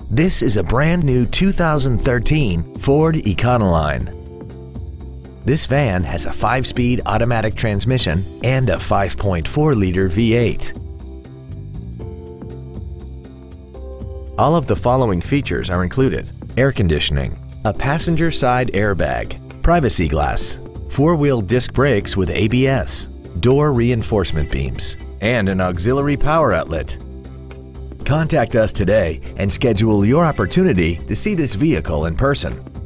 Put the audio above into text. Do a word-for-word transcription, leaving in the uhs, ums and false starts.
This is a brand new two thousand thirteen Ford Econoline. This van has a five-speed automatic transmission and a five point four liter V eight. All of the following features are included: air conditioning, a passenger side airbag, privacy glass, four-wheel disc brakes with A B S, door reinforcement beams, and an auxiliary power outlet. Contact us today and schedule your opportunity to see this vehicle in person.